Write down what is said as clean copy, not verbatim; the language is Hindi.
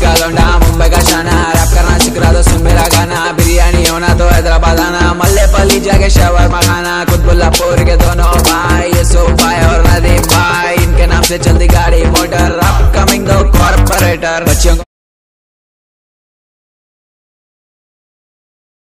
का लौंडा मुंबई का शाना, रैप करना सीख रहा तो सुन मेरा गाना, बिरयानी होना तो हैदराबाद आना, मल्ले पली जाके शवरमा खाना, कुतुबुल्लापुर के दोनों भाई यूसुफ भाई और नदीम भाई, इनके नाम से चलती गाड़ी मोटर, अपकमिंग दो कॉर्पोरेटर। बच्चियों को